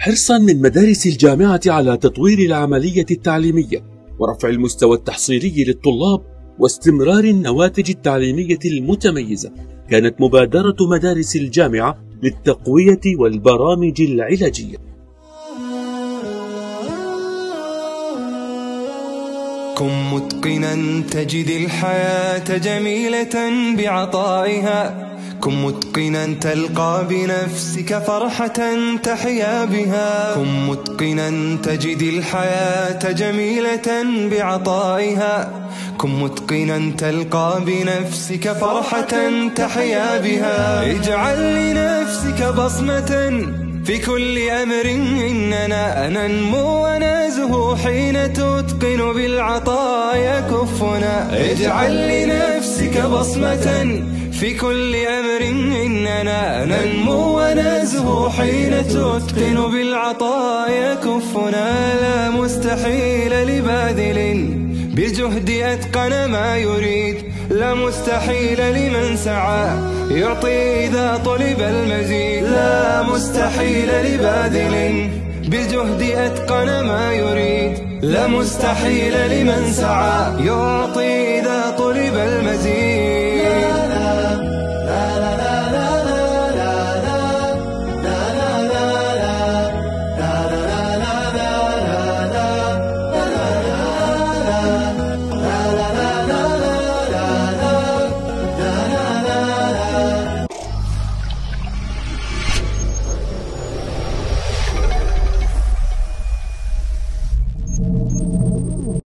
حرصا من مدارس الجامعة على تطوير العملية التعليمية ورفع المستوى التحصيلي للطلاب واستمرار النواتج التعليمية المتميزة، كانت مبادرة مدارس الجامعة للتقوية والبرامج العلاجية. كن متقنا تجد الحياة جميلة بعطائها، كن متقنا تلقى بنفسك فرحة تحيا بها، كن متقنا تجد الحياة جميلة بعطائها، كن متقنا تلقى بنفسك فرحة تحيا بها. اجعل لنفسك بصمة في كل أمر، إننا ننمو ونزهو حين تتقن بالعطايا كفنا. اجعل لنفسك بصمة في كل أمر، إننا ننمو ونزهو حين تتقن بالعطايا كفنا. لا مستحيل لباذل بجهد أتقن ما يريد، لا مستحيل لمن سعى يعطي إذا طلب المزيد. لا مستحيل لباذل بجهد أتقن ما يريد، لا مستحيل لمن سعى يعطي